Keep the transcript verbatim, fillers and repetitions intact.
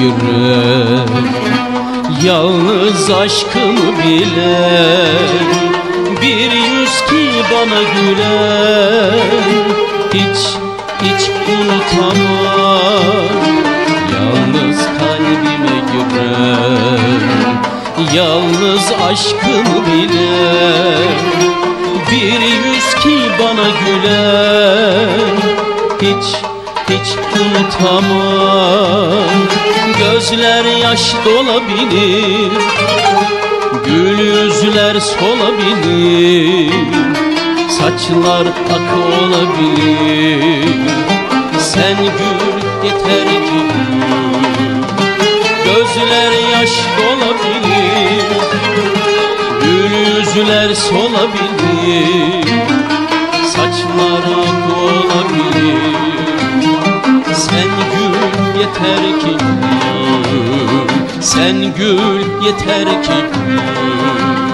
göre, yalnız aşkımı bilen bir yüz ki bana güler. Hiç, hiç unutamam, yalnız kalbime girer, yalnız aşkımı bilen bir yüz ki bana güler. Hiç, hiç unutamam. Gözler yaş dolabilir, gül yüzler solabilir, saçlar ak olabilir. Sen gül yeter ki gül. Gözler yaş dolabilir, gül yüzler solabilir, saçlar ak olabilir. Sen gül yeter ki gül, sen gül yeter ki gül.